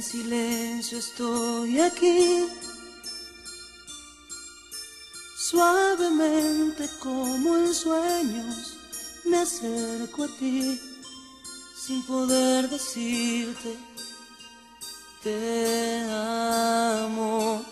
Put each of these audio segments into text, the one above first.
silencio estoy aquí, suavemente como en sueños me acerco a ti, sin poder decirte te amo.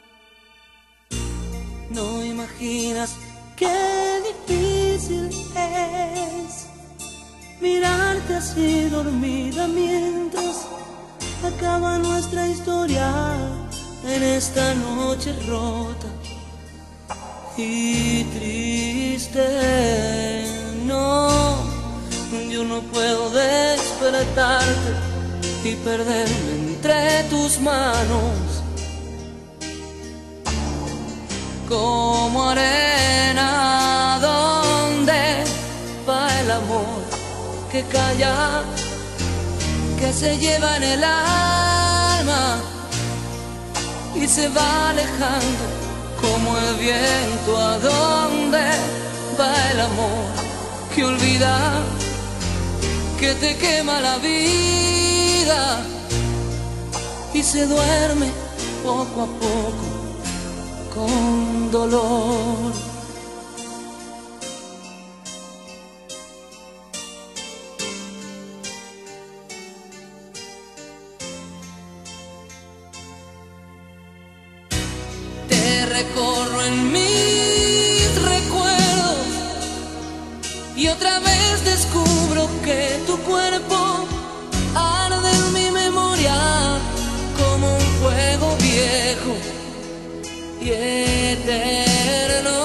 No imaginas qué difícil es mirarte así dormida mientras acaba nuestra historia en esta noche rota y triste. No, yo no puedo despertarte y perderme entre tus manos como arena. ¿Dónde va el amor que calla, que se lleva en el alma y se va alejando como el viento? ¿A dónde va el amor que olvida, que te quema la vida y se duerme poco a poco con dolor? Te recorro en mis recuerdos y otra vez descubro que tu cuerpo arde en mi memoria como un fuego viejo y eterno.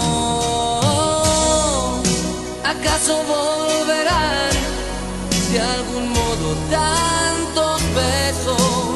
¿Acaso volverán de algún modo tantos besos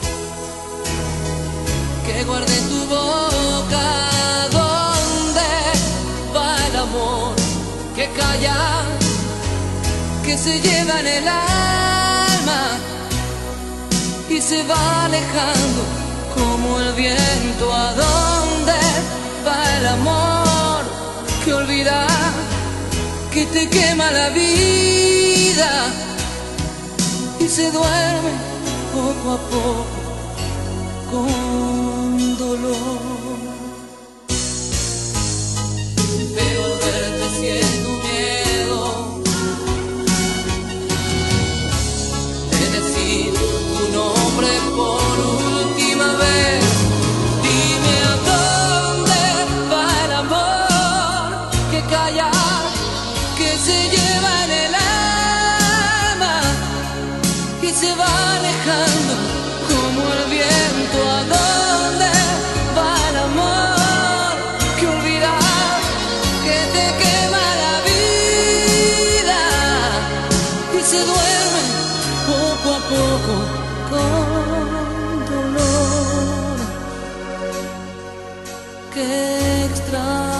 que guardé en tu boca? ¿Dónde va el amor que calla, que se lleva en el alma y se va alejando como el viento? ¿A dónde va el amor que olvida, que te quema la vida y se duerme poco a poco con dolor? Pero al verte siento miedo de decir tu nombre por última vez. Dime a dónde va el amor que calla, que se lleva en el alma y se va alejando como el viento. ¿A dónde va el amor que olvida, que te quema la vida y se duerme poco a poco con dolor? Qué extraño